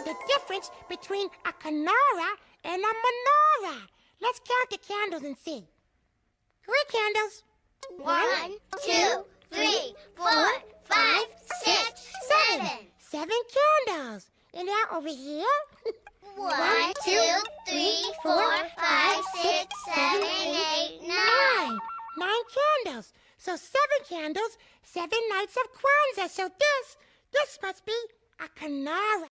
the difference between a Canara and a menorah. Let's count the candles and see. 3 candles. 1, 2, 3, 4, 5, 6, 7. 7 candles. And now over here. 1, 2, 3, 4, 5, 6, 7, 8, 9. 9 candles. So 7 candles, 7 nights of Kwanzaa. So this must be a Canara.